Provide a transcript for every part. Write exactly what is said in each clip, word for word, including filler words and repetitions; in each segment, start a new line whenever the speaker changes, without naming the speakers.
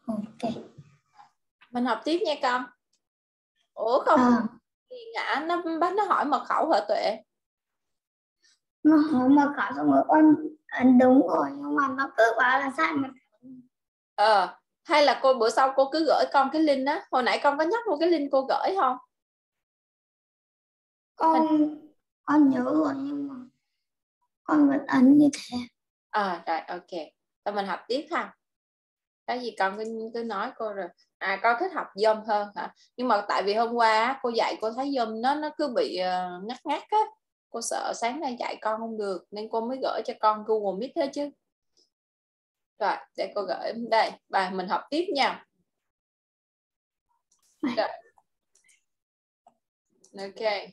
Ok.
Mình học tiếp nha con. Ủa không
À.
thì ngã nó bắt nó hỏi mật khẩu hả Tuệ?
Nó hỏi mật khẩu xong rồi con ấn đúng rồi nhưng mà nó cứ bảo là sai mật khẩu.
Ờ, hay là cô bữa sau cô cứ gửi con cái link á. Hồi nãy con có nhắc một cái link cô gửi không?
Con Hình... con nhớ rồi nhưng mà con vẫn ấn như thế.
À rồi ok. Rồi mình học tiếp ha. Cái gì con cứ, cứ nói cô rồi. À con thích học Zoom hơn hả? Nhưng mà tại vì hôm qua cô dạy cô thấy Zoom nó nó cứ bị uh, ngắt ngắt á. Cô sợ sáng nay dạy con không được nên cô mới gửi cho con Google Meet hết chứ. Rồi để cô gửi đây. Bài mình học tiếp nha. Rồi. Ok.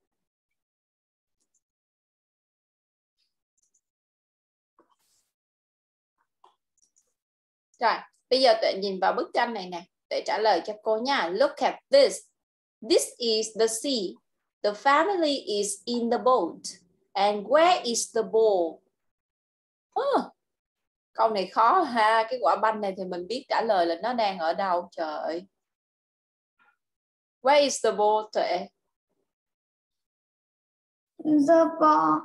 Rồi, bây giờ Tuệ nhìn vào bức tranh này nè, để trả lời cho cô nha. Look at this. This is the sea. The family is in the boat. And where is the ball? Oh, câu này khó ha. Cái quả banh này thì mình biết trả lời là nó đang ở đâu. Trời ơi. Where is the ball, Tuệ?
The ball.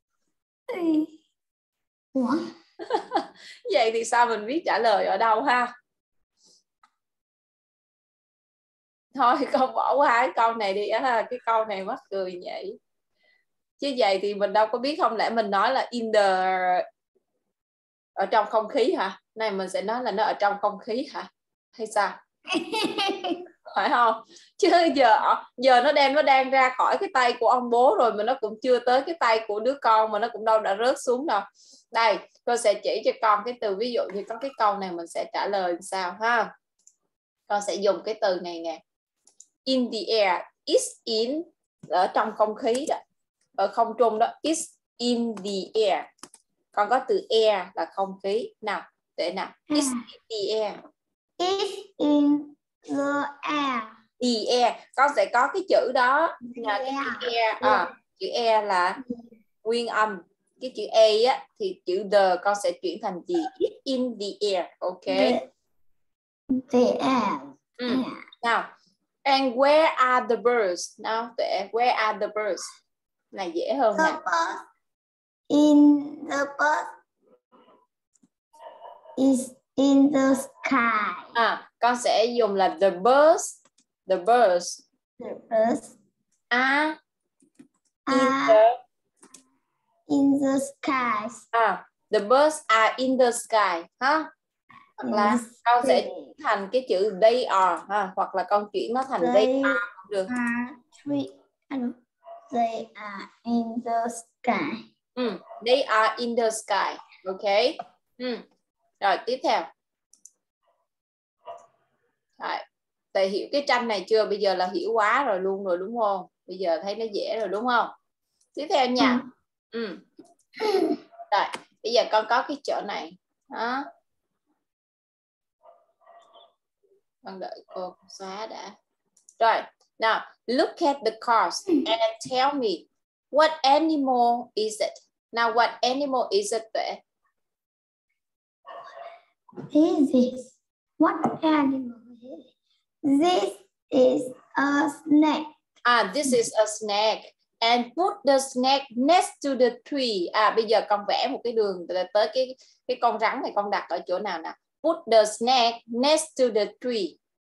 Ủa?
Vậy thì sao mình biết trả lời ở đâu ha? Thôi con bỏ qua cái câu này đi. À, cái câu này mắc cười nhỉ. Chứ vậy thì mình đâu có biết, không lẽ mình nói là in the, ở trong không khí hả? Này mình sẽ nói là nó ở trong không khí hả? Hay sao? Phải không? Chứ giờ giờ nó đem nó đang ra khỏi cái tay của ông bố rồi mà nó cũng chưa tới cái tay của đứa con mà nó cũng đâu đã rớt xuống đâu. Đây, tôi sẽ chỉ cho con cái từ, ví dụ như có cái câu này mình sẽ trả lời sao ha. Con sẽ dùng cái từ này nè. In the air, is in, ở trong không khí đó. Ở không trung đó, is in the air. Còn có từ air là không khí. Nào, để nào. Is in the air.
Is in the air.
The air. Con sẽ có cái chữ đó. Là cái chữ air. À, chữ air là nguyên âm. Cái chữ A á, thì chữ the con sẽ chuyển thành gì? Is in the air. Ok.
The, the air.
Ừ. Nào. And where are the birds? Nào, để where are the birds? Này dễ hơn
the
nè.
Bird. In the bird is in the sky.
À, con sẽ dùng là the birds. The birds.
The birds
are in
are
the,
in the sky.
à, the birds are in the sky ha. Hoặc
In
là
the
con sẽ
sky.
chuyển thành cái chữ they are ha, hoặc là con chuyển nó thành they,
They
are cũng được.
are three. They are in the sky.
Ừ, they are in the sky. Ok. Ừ. Rồi tiếp theo. Rồi. Thầy hiểu cái tranh này chưa? Bây giờ là hiểu quá rồi luôn rồi đúng không? Bây giờ thấy nó dễ rồi đúng không? Tiếp theo nha. Ừ. Ừ. Rồi, bây giờ con có cái chỗ này. Đó. Con đợi cô xóa đã. Rồi, now look at the cars and tell me what animal is it? Now what animal is it there?
This is what animal is it? This is a snake.
Ah, this is a snake. And put the snake next to the tree. À, bây giờ con vẽ một cái đường tới cái cái con rắn này, con đặt ở chỗ nào nào? Put the snake next to the tree.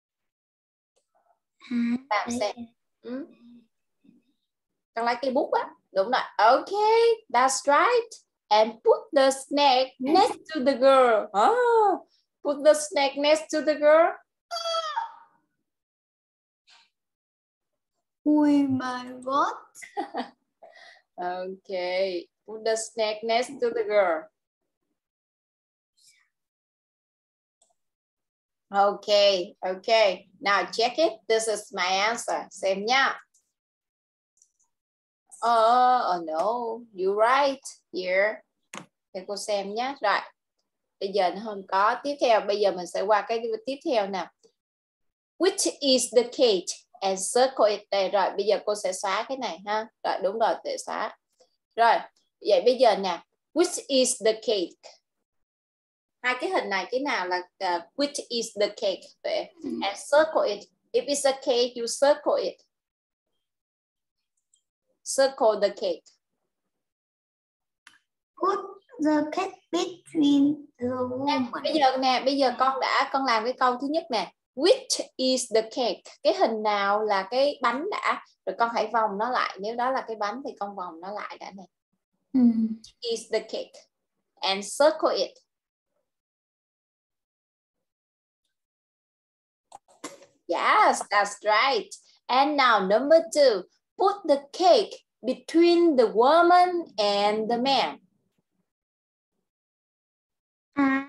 Làm xem. Ừ. Con lấy cây bút á. Đúng rồi. Okay, that's right. And put the snake next to the girl. Oh, put the snake next to the girl.
Oh my God.
Okay, put the snake next to the girl. Okay, okay. Now check it. This is my answer. Xem nhá. Oh, oh no, you're right here. Để cô xem nhé. Rồi. Bây giờ nó không có. Tiếp theo, bây giờ mình sẽ qua cái tiếp theo nè. Which is the cake? And circle it. Đây, rồi, bây giờ cô sẽ xóa cái này ha. Rồi, đúng rồi, để xóa. Rồi, vậy bây giờ nè. Which is the cake? Hai cái hình này cái nào là uh, which is the cake? Tuệ. And circle it. If it's a cake, you circle it. Circle the cake.
Put the cake between the woman.
Bây giờ nè, bây giờ con đã con làm cái câu thứ nhất nè. Which is the cake? Cái hình nào là cái bánh đã? Rồi con hãy vòng nó lại. Nếu đó là cái bánh thì con vòng nó lại đã nè.
Mm.
Is the cake. And circle it. Yes, that's right. And now number two. Put the cake between the woman and the man.
À.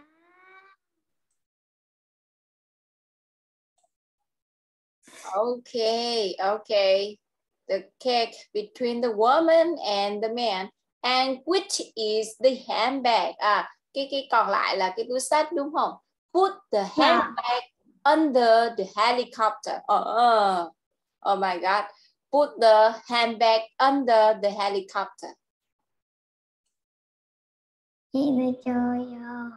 Okay, okay. The cake between the woman and the man. And which is the handbag? À, cái cái còn lại là cái túi xách đúng không? Put the handbag under the helicopter. Oh, oh my God. Put the handbag under the helicopter.
Chị đi chơi rồi.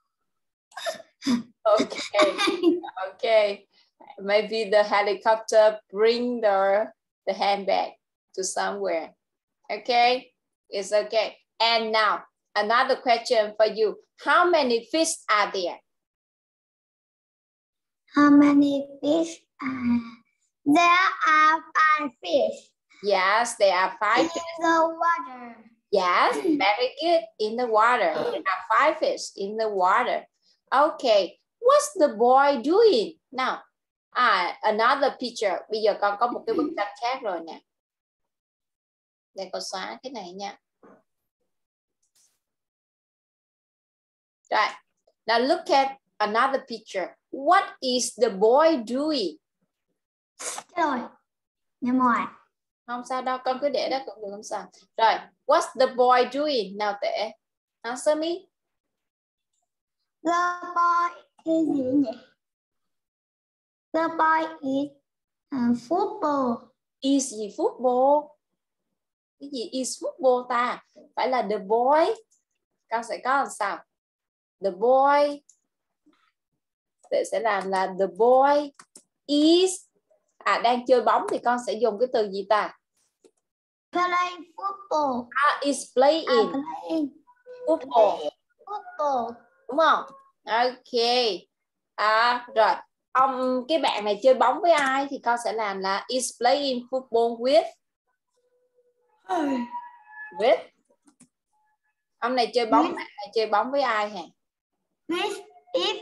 Okay, okay. Maybe the helicopter bring the, the handbag to somewhere. Okay, it's okay. And now, another question for you. How many fish are there?
How many fish are there? Are five fish.
Yes, there are five
in
fish.
the water.
Yes, very good. In the water. There are five fish in the water. Okay, what's the boy doing? Now, à, another picture. Bây giờ con có một cái bức tranh khác rồi nè. Để con xóa cái này nha. Right. Now look at another picture. What is the boy doing?
Rồi, nhầm rồi.
Không sao đâu, con cứ để đó cũng được, không sao. Rồi, what's the boy doing? Nào Tệ, answer me.
The boy is gì nhỉ? The boy is uh, football.
Is gì football? Cái gì is football ta? Phải là the boy. Con sẽ có làm sao? The boy. Tệ sẽ làm là the boy is. À, đang chơi bóng thì con sẽ dùng cái từ gì ta?
Playing football.
Ah, is playing.
À, playing.
Football.
Playing football.
Đúng không? Ok. À, rồi. Ông cái bạn này chơi bóng với ai thì con sẽ làm là is playing football with with. Ông này chơi bóng, bạn này chơi bóng với ai hả?
With if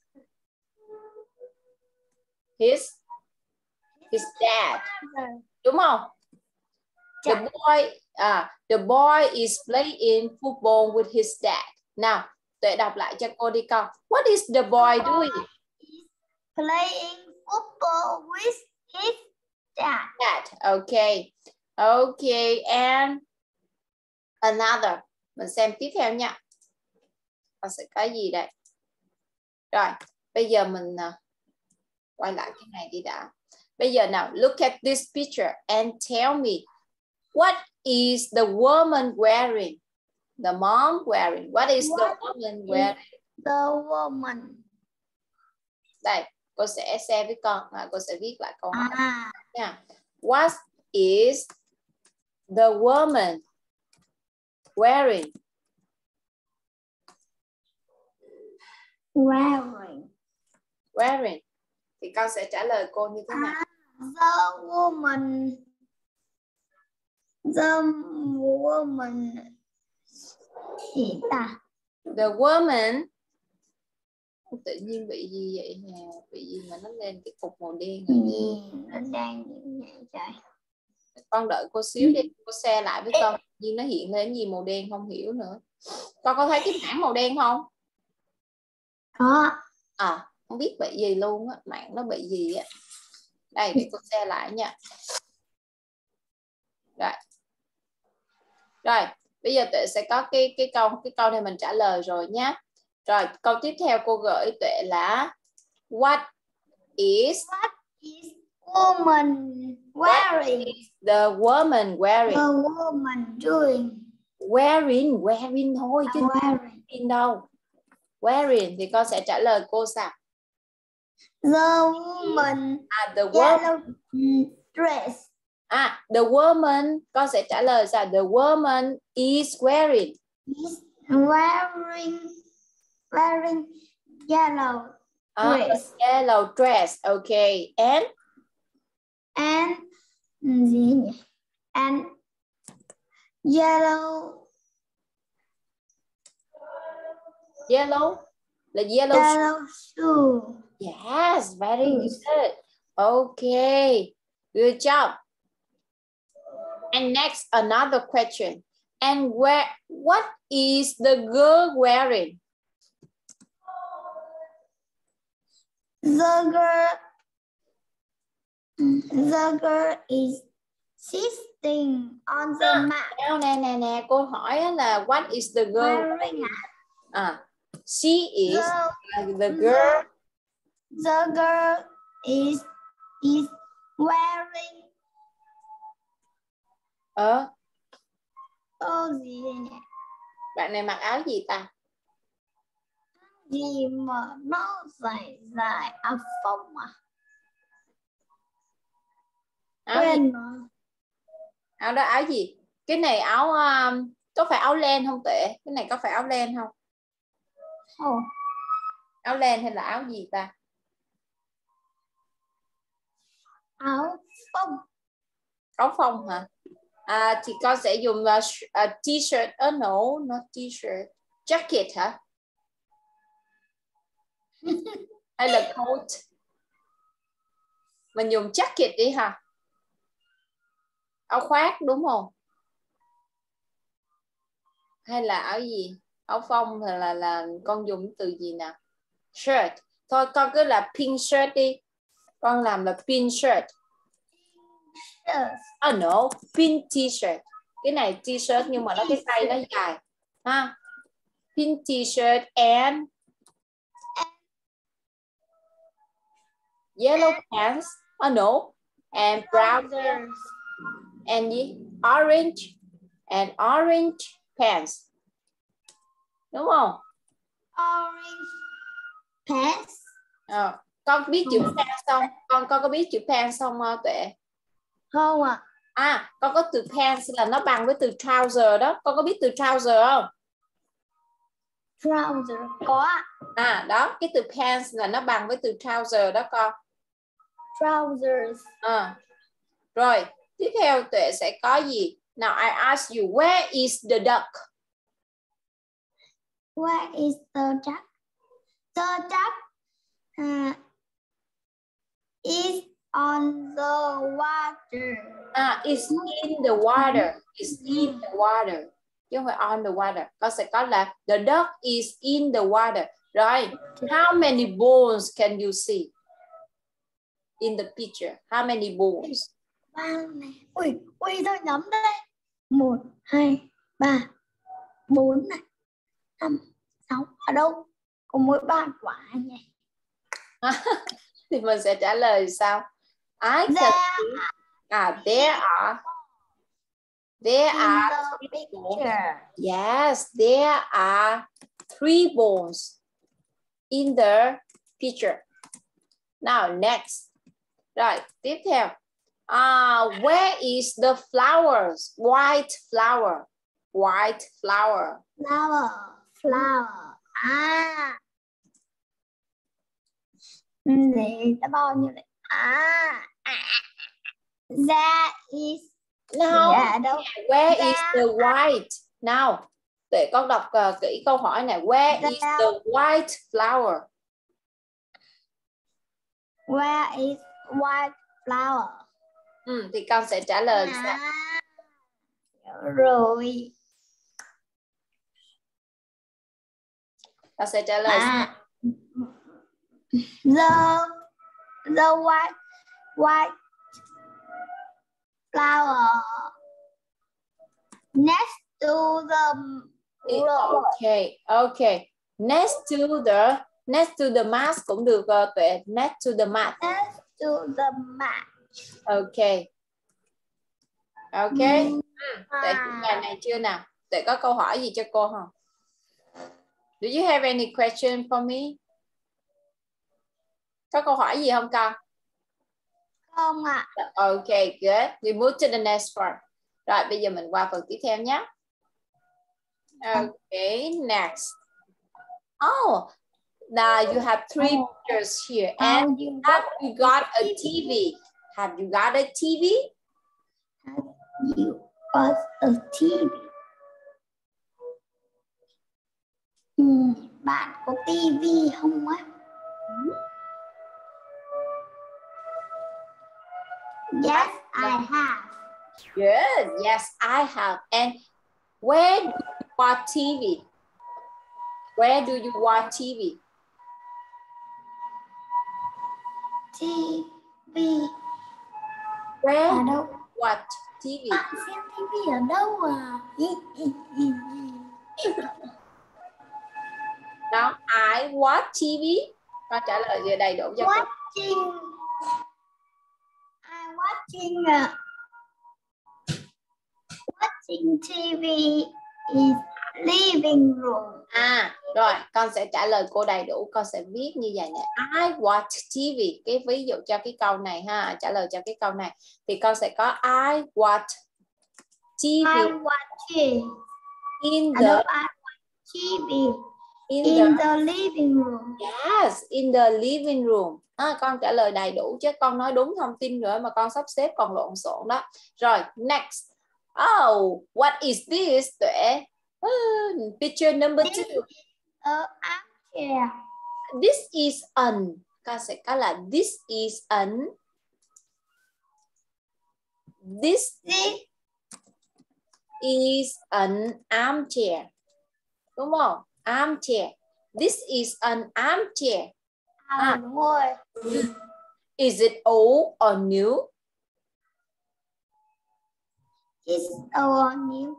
His his dad. Đúng không? The boy à, the boy is playing football with his dad. Nào, Tuệ đọc lại cho cô đi con. What is the boy doing?
Playing football with his dad.
Dad. Okay. Okay, and another. Mình xem tiếp theo nha. Con sẽ có gì đây? Rồi, bây giờ mình uh, quay lại cái này đi đã. Bây giờ nào, look at this picture and tell me what is the woman wearing? The mom wearing. What is
What
the woman wearing?
The woman.
Đây, cô sẽ share với con và cô sẽ viết lại câu hỏi
À.
nha. What is the woman wearing?
Wearing.
Wearing. Thì con sẽ trả lời cô như thế nào?
À, the woman. The woman. Gì ta?
The woman. Tự nhiên bị gì vậy nè? Bị gì mà nó lên cái cục màu đen rồi?
Nhìn nó đang như vậy trời.
Con đợi cô xíu đi, cô share lại với con. Nhưng nó hiện lên gì màu đen không hiểu nữa. Con có thấy cái mảng màu đen không?
Có.
À, không biết bị gì luôn á, mạng nó bị gì á. Đây để cô share lại nha. Rồi. Rồi, bây giờ Tuệ sẽ có cái cái câu cái câu này mình trả lời rồi nhé. Rồi, câu tiếp theo cô gửi Tuệ là what is
What is woman wearing?
What is the woman wearing?
The woman doing.
Wearing, wearing thôi chứ
Wearing.
in đâu. Wearing thì con sẽ trả lời cô sao?
The woman
À, the woman.
yellow dress.
À, the woman con sẽ trả lời sao? The woman is wearing.
Is wearing wearing yellow
À,
dress.
yellow dress. Okay. And
And gì nhỉ? And yellow
yellow là yellow.
yellow shoe.
Yes, very
Shoes.
good. Okay, good job. And next, another question. And where? What is the girl wearing?
The girl, the girl is sitting on the mat.
Nào, nè nè nè, cô hỏi là what is the girl
Wearing
wearing?
a-
À, she is
The,
the girl.
the girl is is wearing
Ờ,
ô gì đây nhỉ?
bạn này mặc áo gì ta?
Gì mà nó dài dài áo phông à?
Áo gì?
Quên rồi.
Áo đó áo gì? Cái này áo um, có phải áo len không Tuệ? Cái này có phải áo len không?
Ồ,
Áo len hay là áo gì ta?
áo phông.
Áo phông hả? À, thì con sẽ dùng uh, uh, t-shirt. Oh no, not t-shirt. Jacket hả? Hay là coat? Mình dùng jacket đi hả? Áo khoác đúng không? Hay là áo gì? Áo phông là là, là con dùng từ gì nào? Shirt. Thôi con cứ là pink shirt đi. Con làm là pink shirt.
Yes.
Oh no, pink t-shirt. Cái này t-shirt nhưng mà nó cái tay nó dài. Ha. Pink t-shirt and yellow pants. Oh no. And brown
Trousers.
and orange and orange pants. Đúng không?
Orange pants.
Ờ, con biết chữ pants không? Con con có biết chữ pants không Tuệ?
Không ạ. À.
À, con có từ pants là nó bằng với từ trouser đó. Con có biết từ trouser không?
Trouser có.
À, đó, cái từ pants là nó bằng với từ trouser đó con.
Trousers.
À. Rồi, tiếp theo Tuệ sẽ có gì? Now I ask you, where is the duck?
Where is the duck? The duck uh, is on the water.
À, is in the water. Is in the water. Chứ không phải on the water. Con sẽ có là the duck is in the water. Rồi, how many bones can you see in the picture? How many bones?
Ba này. Ui, ui thôi nhắm đây. Một, hai, ba, bốn này, năm, sáu. Ở đâu? Có mỗi ba quả nhỉ?
Thì mình sẽ trả lời sao? I can see. À, there are. There
In
are
the
three bones.
picture.
Yes, there are three bones in the picture. Now next. Rồi, tiếp theo. Uh, where is the flowers? White flower. White flower.
Flower, flower. À. Để ta bao nhiêu đấy? À. That is.
No.
Yeah, đâu?
Where
That...
is the white? Now, để con đọc uh, kỹ câu hỏi này. Where
That...
is the white flower?
Where is white flower?
Ừ, thì con sẽ trả lời
à.
sao?
Rồi.
Con sẽ trả lời
à. The the white white flower next to the road.
Okay, okay. Next to the next to the mat cũng được uh, Tuệ. Next to the mat.
Next to the mat.
Okay. Okay.
Mm.
Tuệ hiểu bài này chưa nào? Tuệ có câu hỏi gì cho cô không? Do you have any question for me? Có câu hỏi gì không con?
Không ạ.
Okay, good. We move to the next part. Rồi, bây giờ mình qua phần tiếp theo nhé. Okay, next. Oh, now you have three pictures here. And
you
have you got a T V? Have you got a T V?
Have you got a T V? Ừ, bạn có tivi không á? Yes, I have.
Good. Yes, I have. And where do you watch T V? Where do you watch T V?
T V.
Where
ở đâu?
watch T V?
Bạn xem tivi ở đâu à?
Now, I watch T V. Con trả lời về đầy đủ cho con.
Watching. I watching. Uh, watching T V is living room.
À, rồi, con sẽ trả lời cô đầy đủ. Con sẽ viết như vậy nè. I watch T V. Cái ví dụ cho cái câu này ha. Trả lời cho cái câu này. Thì con sẽ có I watch T V.
I watch it.
In
I
the,
know I watch T V.
in,
In
the,
the living room.
yes, in the living room. À, con trả lời đầy đủ chứ con nói đúng thông tin nữa mà con sắp xếp còn lộn xộn đó. Rồi, next. Oh, what is this? Tuệ. Uh, picture number
This
two.
is a armchair.
This is an. Con sẽ có là this is an. This
This
is an armchair. Đúng không? Armchair. This is an armchair.
à,
À.
đúng rồi.
Is it old or new?
It's a new.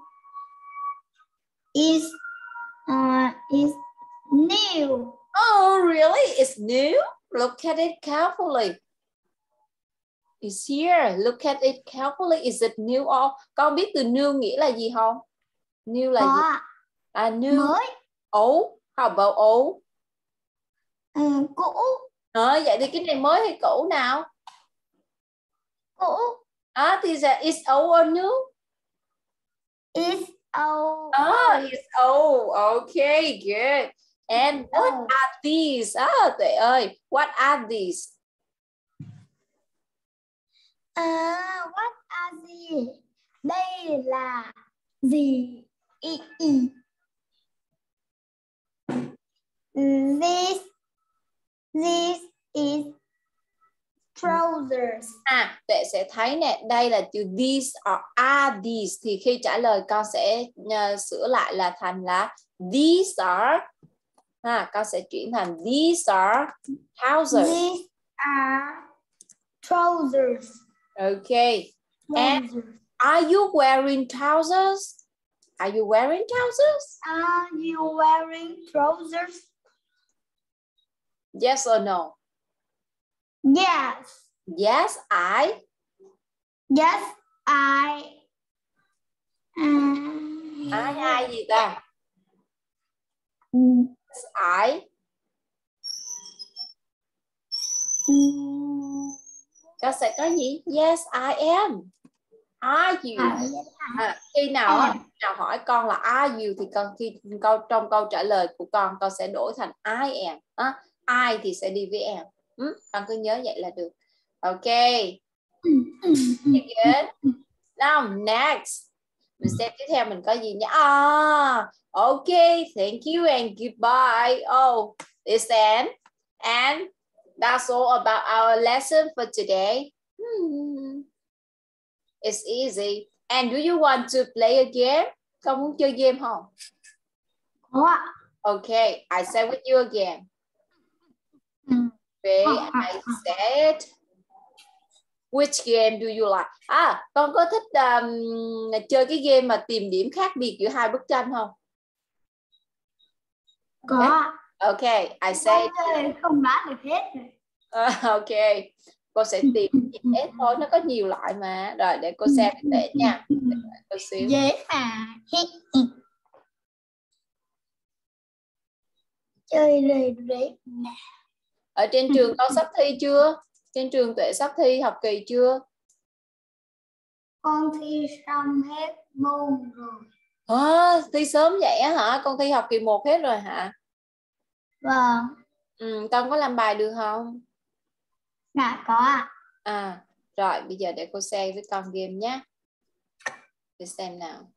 Is uh is new.
Oh, really? It's new? Look at it carefully. It's here. Look at it carefully. Is it new or? Con biết từ new nghĩa là gì không? New là
Có
gì?
ạ.
À, new.
Mới.
Old. How about old?
Ừ, cũ.
Ờ, vậy thì cái này mới hay cũ nào?
Cũ.
À, thì là it's old or new?
It's old.
Oh, it's old. Okay, good. And what
old.
are these? À, Tuệ ơi, what are these?
À, what are these? Đây là gì? I, I. This, this is trousers.
À, Tuệ sẽ thấy nè, đây là từ these or are these. Thì khi trả lời con sẽ uh, sửa lại là thành là these are. À, con sẽ chuyển thành these are trousers.
These are trousers.
Okay. And
Trousers.
are you wearing trousers? Are you wearing trousers?
Are you wearing trousers?
Yes or no?
Yes.
Yes, I.
Yes, I. Um,
Ai ai gì ta?
um,
I.
um,
Con sẽ có gì? Yes, I am. Are you? À, khi nào á, nào hỏi con là are you thì con khi câu trong câu trả lời của con con sẽ đổi thành I am. À, I thì sẽ đi với em. Ừ, con cứ nhớ vậy là được. Ok. Good. Now next. Mình xem tiếp theo mình có gì nhé. À, ok. Thank you and goodbye. Oh, it's end. And that's all about our lesson for today. Hmm. It's easy. And do you want to play a game? Con muốn chơi game không?
Có ạ.
Okay, I say with you again. Okay, I said. Which game do you like? À, con có thích um, chơi cái game mà tìm điểm khác biệt giữa hai bức tranh không?
Có ạ.
Okay, I say.
Không đoán được hết.
Uh, okay, cô sẽ tìm dễ thôi, nó có nhiều loại mà. Rồi để cô xem để nha. Để cô xíu.
Dễ mà. chơi rề rề.
Ở trên trường con sắp thi chưa? Trên trường Tuệ sắp thi học kỳ chưa?
Con thi xong hết môn rồi.
À, thi sớm vậy á hả? Con thi học kỳ một hết rồi hả?
Vâng.
Ừ, con có làm bài được không?
Dạ có ạ.
À, rồi bây giờ để cô share với con game nhé. Để xem nào.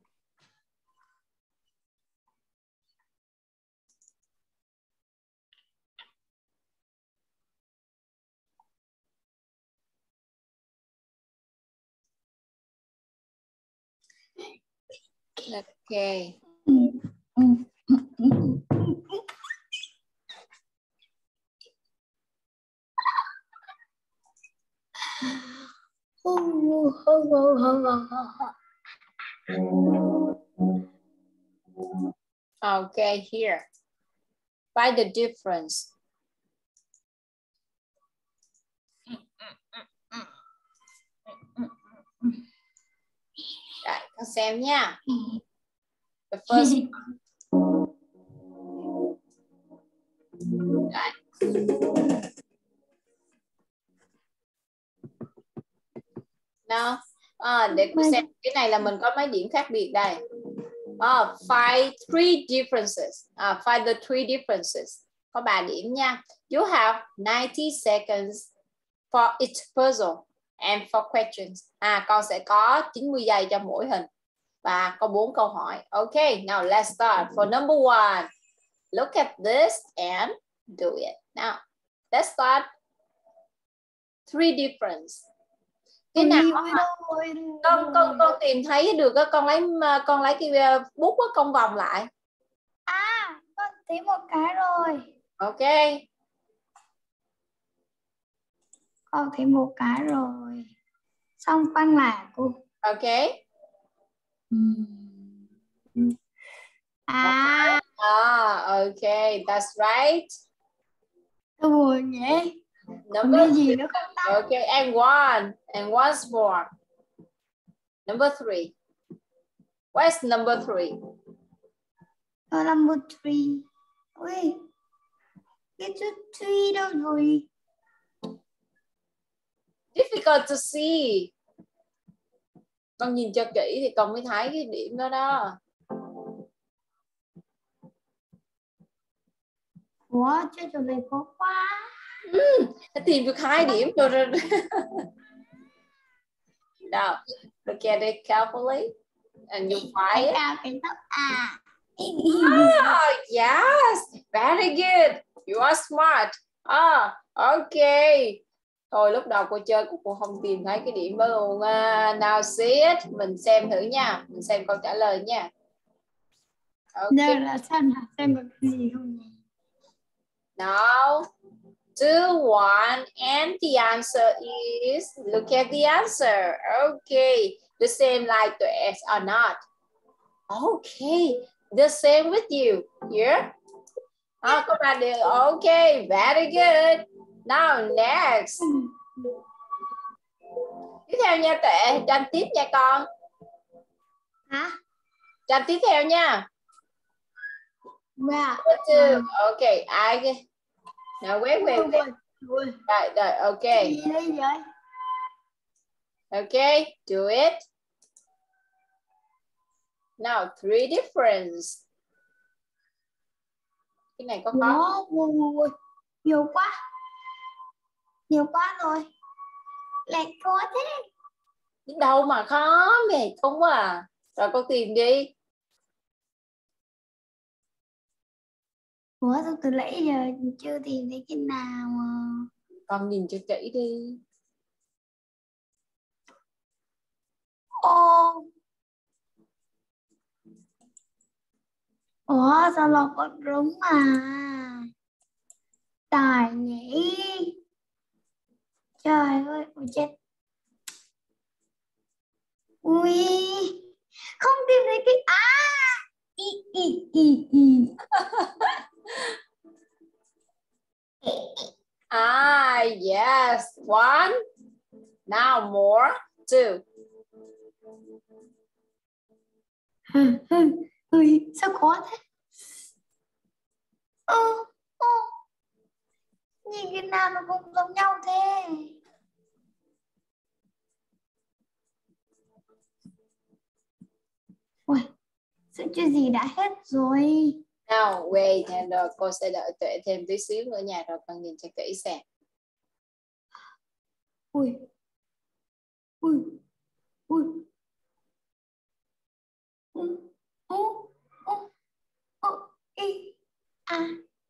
Ok.
Ừ. Ừ.
Okay, here. Find the difference. Rồi, con xem nha. The first one. Rồi. Nào, à, để cô xem cái này là mình có mấy điểm khác biệt đây. Oh, find three differences. Uh, find the three differences. Có ba điểm nha. You have ninety seconds for each puzzle and for questions. À, con sẽ có chín mươi giây cho mỗi hình và có bốn câu hỏi. Okay, now let's start. For number one, look at this and do it. Now, let's start. Three differences. Cái nào mà con con con tìm thấy được á, con lấy con lấy cái bút á, con vòng lại.
À, con thấy một cái rồi.
Ok.
Con thấy một cái rồi. Xong quăng lại cô.
Ok.
À.
Ah, ok, that's right.
Tôi buồn nhỉ.
Number
gì
three.
nữa không ta?
Okay, and one, and once more. Number three. Where's number three?
Uh, number three. Wait. It's a three đâu rồi?
Difficult to see. Con nhìn cho kỹ thì con mới thấy cái điểm đó đó.
Ủa, chơi trò này khó quá.
Ừ, tìm được hai điểm rồi. Now, look at it carefully and you find it.
Cái thấp à.
Oh, yes, very good. You are smart. Ah, okay. Thôi lúc đầu cô chơi cô cũng không tìm thấy cái điểm đó luôn. Uh, now see it. Mình xem thử nha. Mình xem câu trả lời nha. Okay.
Giờ là xem là xem được cái gì không nhỉ?
Now, two, one, and the answer is, look at the answer. Okay, the same like the S or not? Okay, the same with you. Here. Oh, các bạn đều okay, very good. Now next. Tiếp theo nha Tuệ, tranh tiếp nha con.
Hả?
Tranh tiếp theo nha.
Dạ.
Two. Okay, I. Now wait, wait, wait. Rồi, rồi, okay.
Gì đây vậy?
Okay, do it. Now three difference. Cái này có khó.
Ủa, nhiều quá. Nhiều quá rồi. Lại khó thế.
Đâu mà khó, mệt không quá à. Rồi con tìm đi.
Ủa sao từ nãy giờ chưa tìm thấy cái nào mà...
Con nhìn cho kỹ đi.
Ô. Ủa sao là con đúng à? Tài nhỉ. Trời ơi, ôi chết. Ui, không tìm thấy cái... À, y, y, y, y.
Ah, yes. One. Now more. Two.
Ui, sao khó thế? Ừ, ừ. Nhìn cái nào nó cũng giống nhau thế. Ui, sữa chua gì đã hết rồi.
Nào, wait, and rồi cô sẽ đợi Tuệ thêm tí xíu nữa nha, rồi con nhìn cho kỹ xem.
Ui, ui, ui. Ừ, ừ, ừ, ừ, y, à.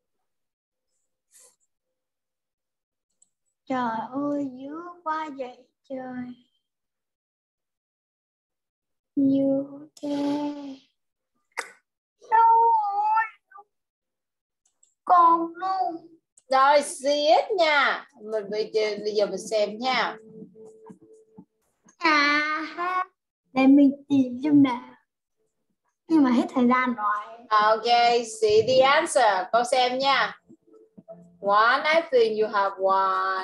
Trời ơi, dữ quá vậy trời. Như thế. Đâu rồi? Còn luôn.
Rồi, see it nha. Mình bây giờ, bây giờ mình xem nha.
À, để mình tìm xem nào. Nhưng mà hết thời gian rồi.
Ok, see the answer. Cô xem nha. One, I think you have one.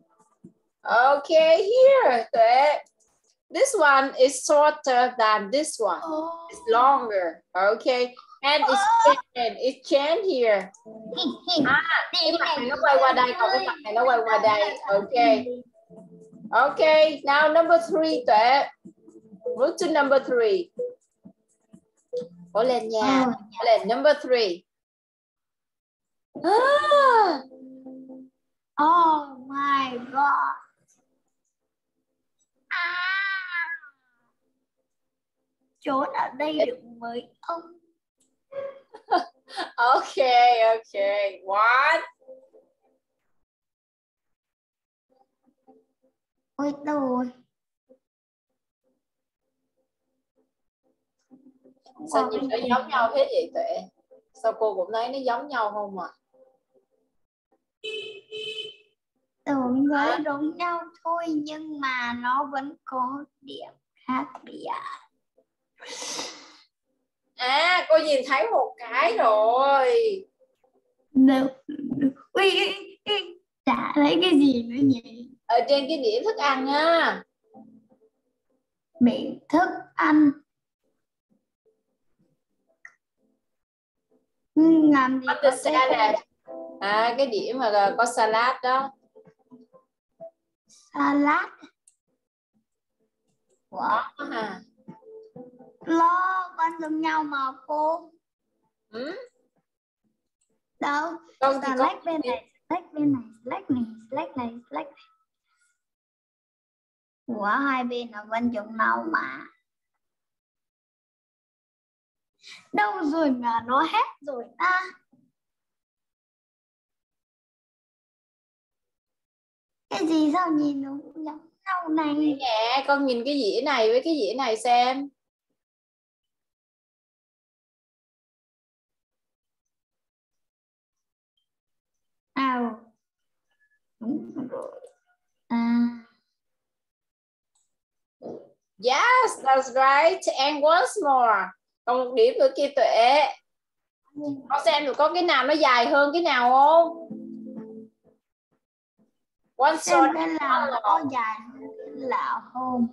Okay, here, Tuệ. This one is shorter than this one.
Oh.
It's longer. Okay, and it's chain. It's chain here. À, cái mặt này nó quay qua đây, còn cái mặt này nó quay qua đây. Okay. Okay, now number three, Tuệ. Move to number three. Cố lên nha. Cố lên, number three. Ah.
Oh my god. À. Trốn ở đây được với ông.
Okay, okay. One.
Ôi tôi.
Sao nhìn nó giống nhau thế vậy Tuệ? Sao cô cũng thấy nó giống nhau không à?
Tưởng với giống nhau thôi nhưng mà nó vẫn có điểm khác biệt.
À, cô nhìn thấy một cái rồi.
Đâu. Ui, ui, ui. Chả thấy cái gì nữa nhỉ?
Ở trên cái đĩa thức ăn á.
Biển thức ăn. Làm gì có
salad. À, cái đĩa mà có salad đó.
Salad.
Wow. À.
Lo con giống nhau mà cô.
Ừ?
Đâu?
Con thì
Select
con...
bên này, select bên này, select này, select này, select này. Của hai bên là vẫn giống nhau mà. Đâu rồi mà nó hết rồi ta? Cái gì sao nhìn nó cũng giống nhau này?
Nè, con nhìn cái dĩa này với cái dĩa này xem.
À, đúng rồi. À.
Yes, that's right. And once more. Còn một điểm nữa kia Tuệ. Con xem được có cái nào nó dài hơn cái nào không? One
Xem
short.
cái nào có dài là không?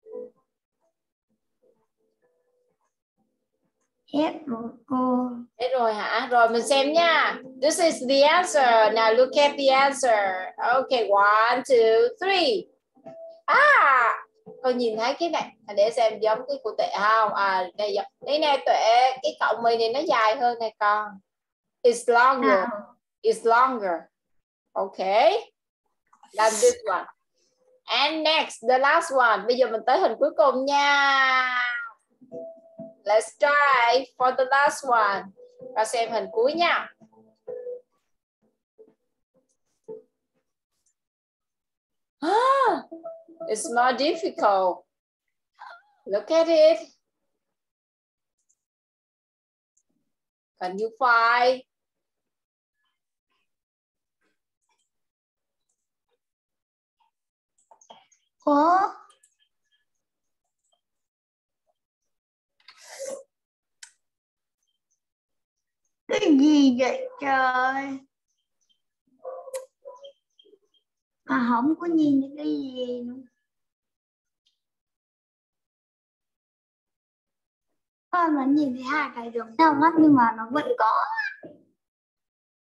Hết rồi cô.
Hết rồi hả? Rồi mình xem nha. This is the answer. Now look at the answer. Okay, one, two, three. À, con nhìn thấy cái này. Để xem giống cái của Tuệ không? À, đây giống. Đây nè Tuệ, cái cọng mì này nó dài hơn này con. It's longer.
À.
It's longer. Okay. Làm this one. And next, the last one. Bây giờ mình tới hình cuối cùng nha. Let's try for the last one. Và xem hình cuối nha. Ah, it's more difficult. Look at it. Can you find?
Có. Cái gì vậy trời? Mà không có nhìn thấy cái gì nữa. Con vẫn nhìn thấy hai cái giống nhau lắm nhưng mà nó vẫn có.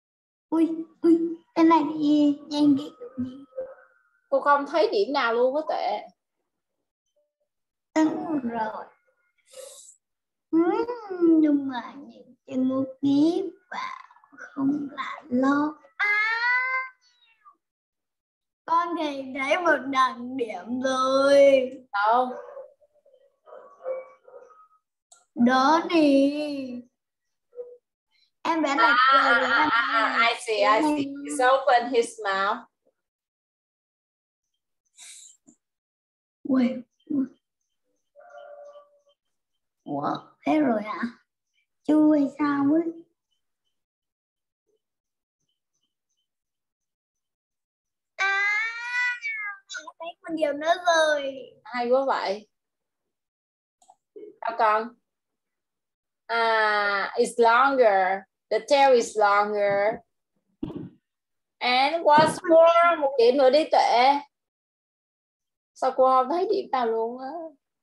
Ui, ui, cái này thì nhanh ghi được gì?
Cô không thấy điểm nào luôn á Tuệ.
Đúng rồi. Uhm, nhưng mà những chữ một ký vào không là lo. À, con thì thấy một đẳng điểm rồi.
Đâu?
Đó nè. Em vẽ là
À, à, à, à, à, I see, I see. He's open his mouth.
Ui, ủa, thế rồi hả? Chưa hay sao ấy? À, thấy một điều nữa rồi.
Hay quá vậy. Sao con? À, it's longer. The tail is longer. And what's more? Một điểm nữa đi Tuệ. Sao cô không thấy điểm nào luôn á?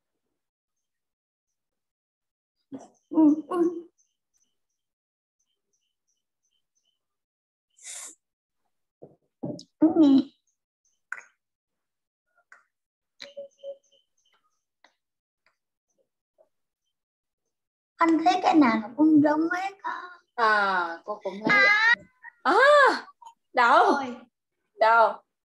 Ừ, ừ. Nghe. Anh thấy cái nào nó cũng giống hết á.
À, cô cũng thấy.
À,
à đâu?
rồi.
Đâu?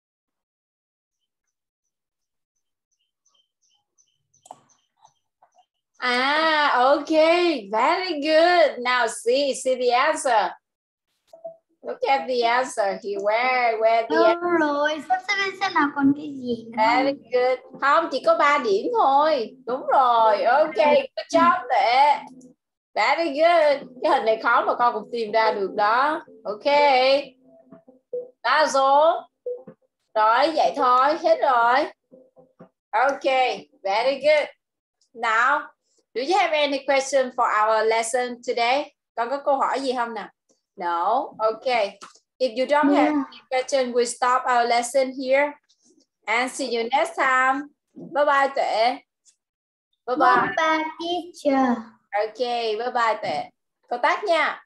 Ah, okay, very good. Now see, see the answer. Look at the answer here. Where, where the
Đúng rồi, sắp xếp xem nào còn cái gì nữa.
Very good. Không, chỉ có ba điểm thôi. Đúng rồi. Okay, good job Tuệ. Very good. Cái hình này khó mà con cũng tìm ra được đó. Okay. That's all. Rồi, vậy thôi. Hết rồi. Okay, very good. Now, do you have any question for our lesson today? Con có câu hỏi gì không nào? No. Okay. If you don't have any question, we stop our lesson here. And see you next time. Bye bye Tuệ. Bye bye.
Bye bye teacher.
Okay, bye bye Tuệ. Cô tắt nha.